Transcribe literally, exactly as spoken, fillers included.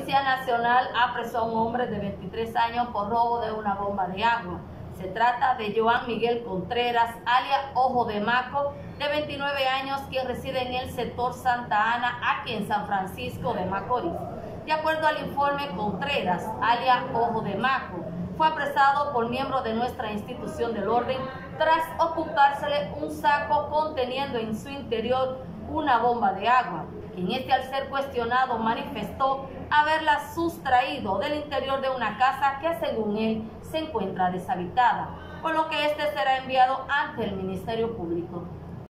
Policía Nacional apresó a un hombre de veintitrés años por robo de una bomba de agua. Se trata de Joan Miguel Contreras, alias Ojo de Maco, de veintinueve años, quien reside en el sector Santa Ana, aquí en San Francisco de Macorís. De acuerdo al informe, Contreras, alias Ojo de Maco, fue apresado por miembros de nuestra institución del orden tras ocultársele un saco conteniendo en su interior una bomba de agua, quien este, al ser cuestionado, manifestó haberla sustraído del interior de una casa que, según él, se encuentra deshabitada, por lo que este será enviado ante el Ministerio Público.